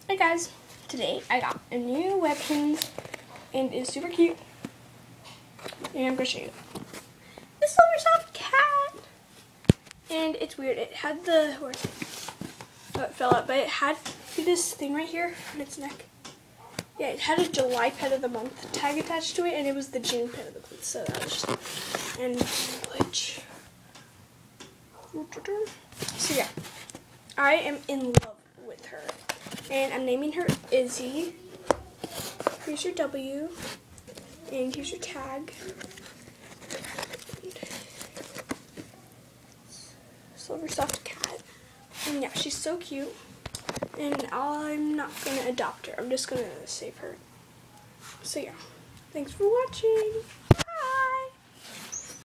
Hey guys, today I got a new Webkinz and it's super cute and I'm going to show you. This silver soft cat, and it's weird, it had the, where is it? Oh, it fell out, but it had this thing right here on its neck. Yeah, it had a July Pet of the Month tag attached to it, and it was the June Pet of the Month, so that was just, and glitch. So yeah, I am in love with her, and I'm naming her Izzy. Here's your W, and here's your tag. Silver soft cat, and yeah, she's so cute. And I'm not going to adopt her. I'm just going to save her. So yeah, thanks for watching.